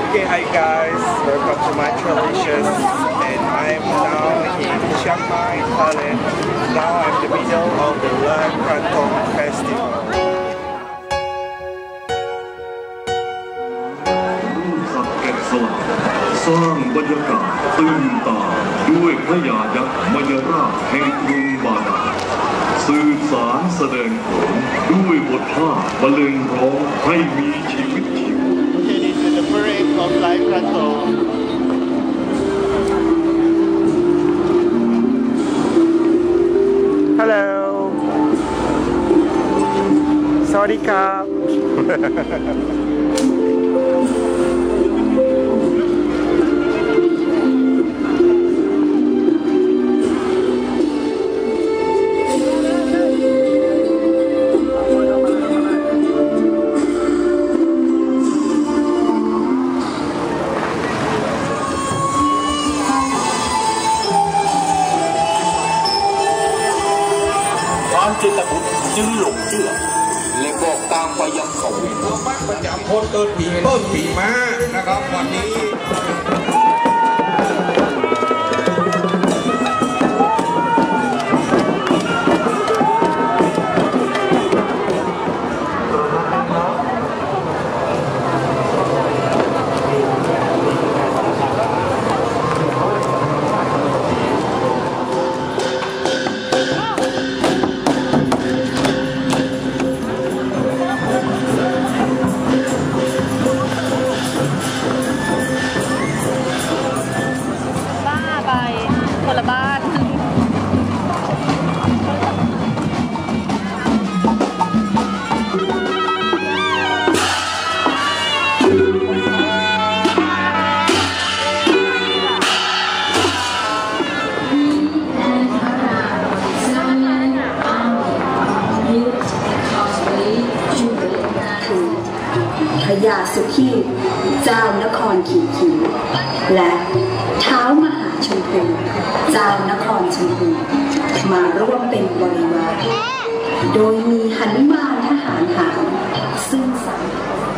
Okay, hi guys, welcome to my traditions, and I'm now in Chiang Mai, Thailand. Now I'm in the middle of the Lan Krantong Festival. สร้างบรรยากาศตื่นตาด้วยพระยายักษ์มยราชแห่งกรุงบาดาลสื่อสารแสดงโขนด้วยบทภาพบรรเลงร้องให้มีชีวิตชีวา Okay, this is the parade of Lan Krantong. Hello. Sawadika. เจตบุตรจึงหลงเชื่อและบอกตามไปยังเขาบ้านประจำคนเกิดปีต้นปีม้านะครับวันนี้พญาสุขีเจ้านครขีขีและท้าวมหาชมพูเจ้านครชมพูมาร่วมเป็นบริวารโดยมีหนุมานทหารหารซึ่งสัง